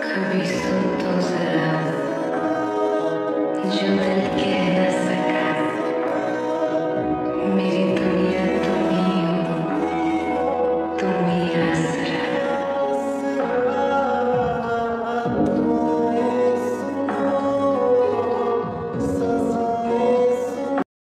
कभी सुन तो जरा जो दिल कह न